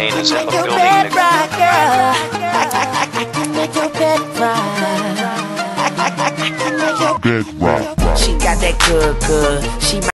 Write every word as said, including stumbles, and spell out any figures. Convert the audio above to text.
haters in the Make your building, bed nigga. rock, girl. Make your bed rock. Make your Bed rock. She got that good, good. She